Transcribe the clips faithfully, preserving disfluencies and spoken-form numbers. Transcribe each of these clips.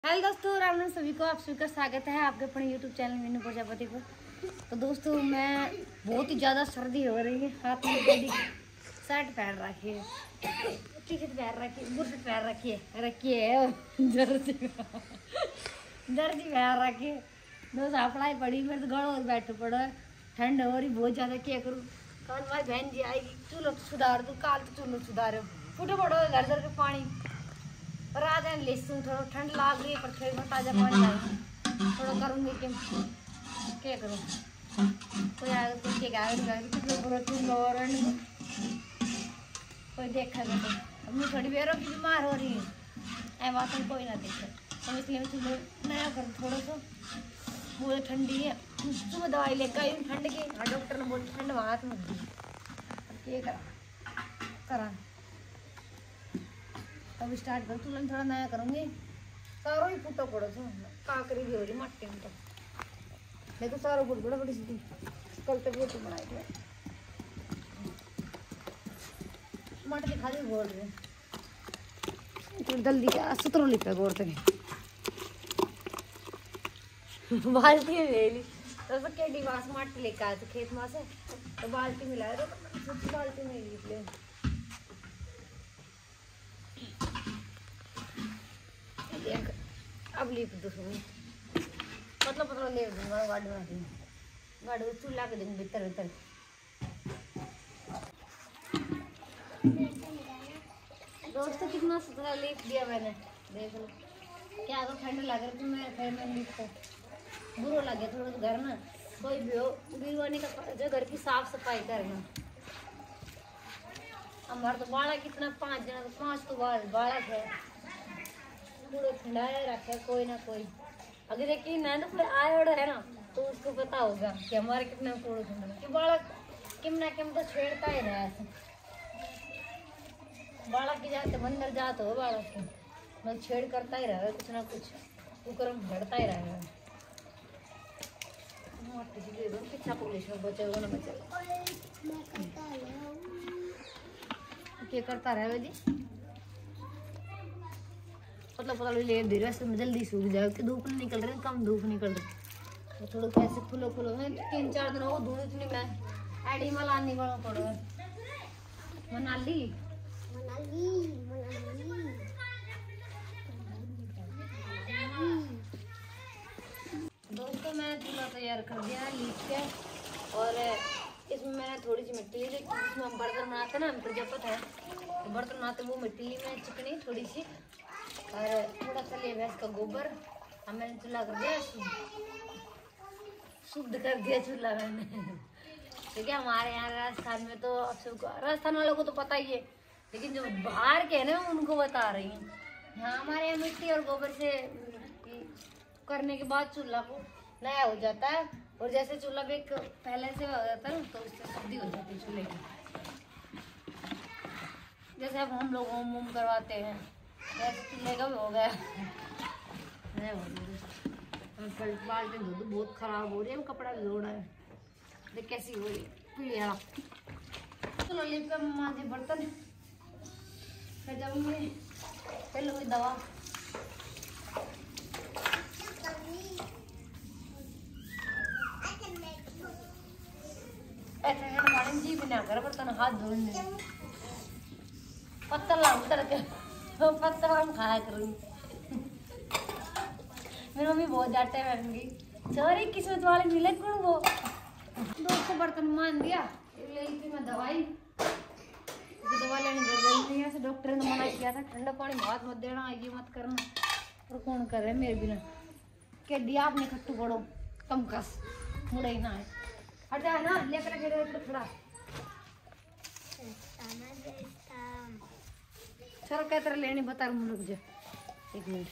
Hello दोस्तों, राम राम सभी को। आप सभी का स्वागत है आपके अपने यूट्यूब चैनल मीनू प्रजापति पर। तो दोस्तों, मैं बहुत ही ज़्यादा सर्दी हो रही है। हाथ में बड़ी शर्ट पहन रखी है, टी शर्ट पहन रखी है, बुशर्ट पहन रखी है रखी है जर्सी जर्सी पहन रखी है। दोस्त अपना पड़ी मेरे तो गड़ और बैठे पड़ो है। ठंड हो रही बहुत ज़्यादा, क्या करूँ। कल भाई बहन जी आएगी, चूल्हो सुधार दूँ। काल तो चूल्हो सुधारो, फूटे पड़ो घर घर के पानी और आज लेसूँ। थोड़ा ठंड लाग रही है पर फिर मैं ताज़ा पानी लाऊँ। थोड़ा करूँगी कि क्या करूँ। कोई आगे तो क्या गाड़ी कोई देखा तो अब मैं थोड़ी बेरों की बीमार हो रही हूँ। ऐ बात में कोई ना देखे तो इसलिए मैं सुबह नया करूँ थोड़ा सा। बहुत ठंडी है, सुबह दवाई लेकर आई ठंड की। और डॉक्टर ने बोल ठंड वहाँ से मत दी। ये करा करा अब स्टार्ट करूँ। तुरंत थोड़ा नया करूँगी। सारों ही फूटो पड़ो तो काकरी भी हो रही मट्टी में। तो देखो सारों फूट बड़ा बड़ी सी कल तक फोटो बनाई थी मट्टी खाली बोल रहे जल्दी क्या सुतरो लिपे गोर तक बाल्टी में ले ली। तो केडी वास मट्टी लेकर आए थे खेत में से, तो बाल्टी में लाए तो बाल्टी में ली। अब लीप दो मतलब पतला ले दूंगा गाड़ी बना दूंगी। गाड़ी को चूल्हा के दूंगी भीतर भीतर। दोस्तों कितना सुथरा लीप दिया मैंने, देख लो। क्या तो ठंड लग रही थी मैं फिर मैं लीप को बुरा लग गया थोड़ा। घर ना कोई भी हो बीवानी का जो घर की साफ सफाई करना। हमारा तो बाड़ा कितना पाँच जना, तो पाँच तो बाल बालक है पूरे ठंडाया रखे कोई ना कोई। अगर देखिए ना तो कोई आए और है ना तो उसको पता होगा कि हमारे कितना कूड़े ठंडा कि बालक किम ना किम तो छेड़ता ही रहा है। बालक की जाते मंदिर जाते हो बालक की मतलब छेड़ करता ही रहा कुछ ना कुछ कुकरम भरता ही रहा है। कितना पुलिस में बचेगा ना बचेगा क्या करता रहे जी। पतला पतला ले दे रहा है जल्दी सूख जाए कि धूप नहीं निकल रही, कम धूप निकल रही। तो थोड़ा कैसे फुलो फुलो है तीन चार दिन हो धूप इतनी मैं एडी मलानी बड़ा पड़ो है। मनाली मनाली मनाली दोस्तों, मैं चूल्हा तैयार कर दिया लीप के। और इसमें मैंने थोड़ी सी मिट्टी ली जिसमें हम बर्तन बनाते ना, हम प्रजापत है तो बर्तन बनाते वो मिट्टी ली मैं चिकनी थोड़ी सी। और थोड़ा सा ले भैंस का गोबर अब मैंने चूल्हा कर दिया, शुद्ध कर दिया चूल्हा मैंने। क्योंकि हमारे यहाँ राजस्थान में तो आप सबको राजस्थान वालों को तो पता ही है, लेकिन जो बाहर के हैं ना उनको बता रही हूँ। यहाँ हमारे यहाँ मिट्टी और गोबर से करने के बाद चूल्हा को नया हो जाता है। और जैसे चूल्हा भी एक पहले से हो जाता है तो उससे शुद्धि हो जाती है चूल्हे की। जैसे अब हम लोग होम वोम करवाते हैं वैसे चूल्हे का भी हो गया। बाल्टी धो दो बहुत खराब हो रही है, कपड़ा भी धोना है। देख कैसी हो रही है। चलो लिप का मांझे बर्तन फिर जाऊंगी फिर लूंगी दवा। ऐसे जी भी ना कर बर्तन हाथ धोने पत्थर लाऊं करके पत्थर हम खाया करूँगी। मेरी मम्मी बहुत डांटे रहेंगी सॉरी किस्मत वाले मिले कौन वो। दोस्तों बर्तन मान दिया ले थी मैं दवाई। दवा लेने जरूरी है, डॉक्टर ने मना किया था ठंडा पानी बहुत मत देना ये मत करना। और कौन कर रहे मेरे बिना क्या दिया आपने खट्टू पड़ो कम कस मुड़े ही ना है हट जाए ना लेकर गिरे खड़ा चलो क्या तरह लेनी बता रहा हूँ रुक जा एक मिनट।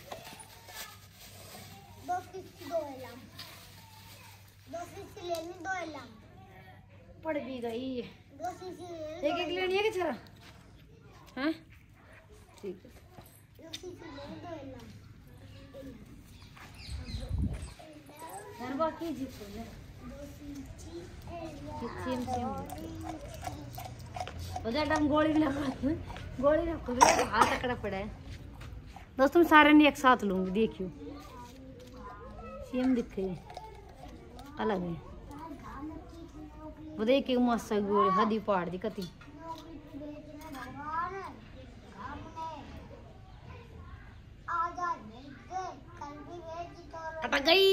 दो दो एलाम दो सीसी लेनी दो एलाम पड़ भी गई दो सीसी एक एक लेनी है कि चला हाँ ठीक है। दो सीसी लेनी दो एलाम यार बाकी जी दो सीसी सेम सेम हो जाए हम गोली भी ना गोली रखो हाथ अकड़ा पड़ा है। दोस्तों मैं सारे नहीं एक साथ लूंगी, देखियो सेम दिख रही अलग है। वो देखिए मस्त गोली हदी पहाड़ दी कती अटक गई।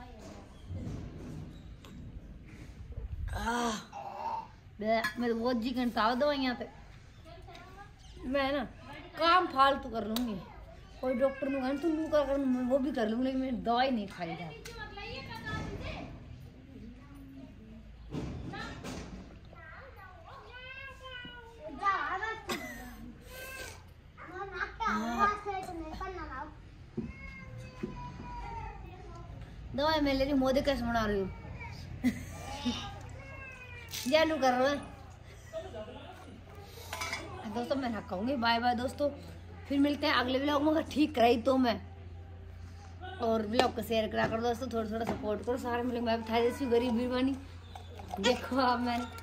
मैं तो बहुत जी घंटा दवाइयाँ पे मैं ना काम फालतू कर लूंगी। कोई डॉक्टर ने कहा तुम कर कर मैं वो भी कर लूंगी, लेकिन मैं दवाई नहीं खाई जा। दवाई मैं ले रही मोदी कैसे बना रही हूँ जालू कर रहा है। दोस्तों मैं ना कहूँगी बाय बाय दोस्तों, फिर मिलते हैं अगले व्लॉग में। अगर ठीक कराई तो मैं और व्लॉग को शेयर करा कर दोस्तों, थोड़ा थोड़ा सपोर्ट करो सारे मिले। मैं था जैसी गरीब बीरबानी देखो आप मैंने